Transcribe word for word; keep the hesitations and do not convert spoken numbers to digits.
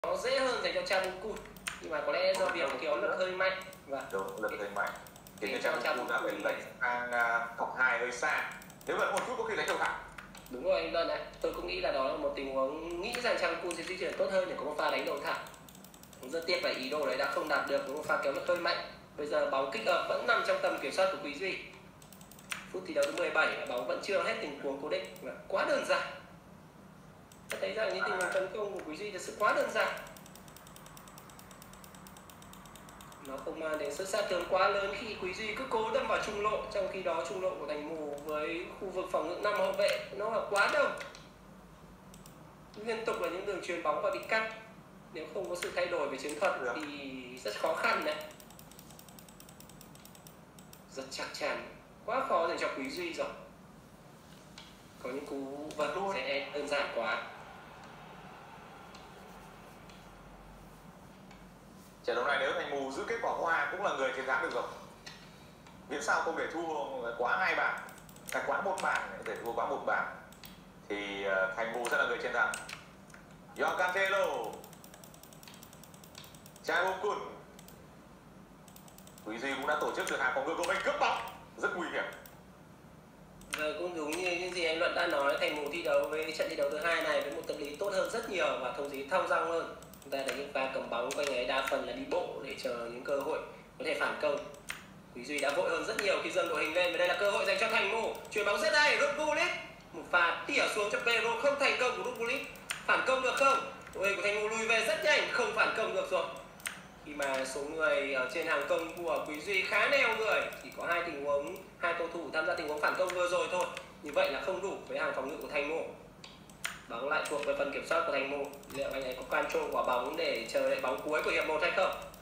nó dễ hơn dành cho Chabuku, nhưng mà có lẽ do việc kéo lực hơi mạnh và đúng, lực hơi mạnh khiến cho Chabuku đã phải lệnh sang cọc hai hơi xa. Nếu vậy một chút có khi đánh đầu thẳng. Đúng rồi anh Lân ạ, tôi cũng nghĩ là đó là một tình huống nghĩ rằng Chabuku sẽ di chuyển tốt hơn để có một pha đánh đầu thẳng. Rất tiếc là ý đồ đấy đã không đạt được với một pha kéo lực hơi mạnh. Bây giờ bóng kích up vẫn nằm trong tầm kiểm soát của Quý Duy. Phút thi đấu thứ mười bảy, bóng vẫn chưa hết tình huống cố định và quá đơn giản. Ta thấy rằng những tình huống tấn công của Quý Duy thật sự quá đơn giản. Nó không mang đến sự sát thương quá lớn khi Quý Duy cứ cố đâm vào trung lộ, trong khi đó trung lộ của Thành Mù với khu vực phòng ngự năm hậu vệ nó là quá đông. Liên tục là những đường chuyền bóng và bị cắt. Nếu không có sự thay đổi về chiến thuật thì rất khó khăn đấy. Rất chắc chắn, quá khó dành cho Quý Duy rồi. Có những cú vật sẽ đơn giản quá. Trận đấu này nếu Thành Mù giữ kết quả hòa cũng là người chiến thắng được rồi. Miễn sao không để thua quá hai bàn, là quá một bàn, để thua quá một bàn thì Thành Mù sẽ là người chiến thắng. Joao Cancelo, Chabuku. Quý Duy cũng đã tổ chức được hàng phòng ngự của mình cướp bóng rất nguy hiểm. Giờ cũng đúng như những gì anh Luận đã nói, Thành Mù thi đấu với trận thi đấu thứ hai này với một tâm lý tốt hơn rất nhiều và thông lý thong dong hơn. Chúng ta thấy những pha cầm bóng của anh ấy đa phần là đi bộ để chờ những cơ hội có thể phản công. Quý Duy đã vội hơn rất nhiều khi dâng đội hình lên và đây là cơ hội dành cho Thành Mù. Chuyền bóng rất hay, Rutbulit. Một pha tỉa xuống cho Pero, không thành công của Rutbulit. Phản công được không? Đội hình của Thành Mù lùi về rất nhanh, không phản công được rồi. Khi mà số người ở trên hàng công của Quý Duy khá neo người, chỉ có hai tình huống, hai cầu thủ tham gia tình huống phản công vừa rồi thôi. Như vậy là không đủ với hàng phòng ngự của Thành Mù. Bóng lại thuộc về phần kiểm soát của Thành Mù. Liệu anh ấy có control quả bóng để chờ đợi bóng cuối của hiệp một hay không?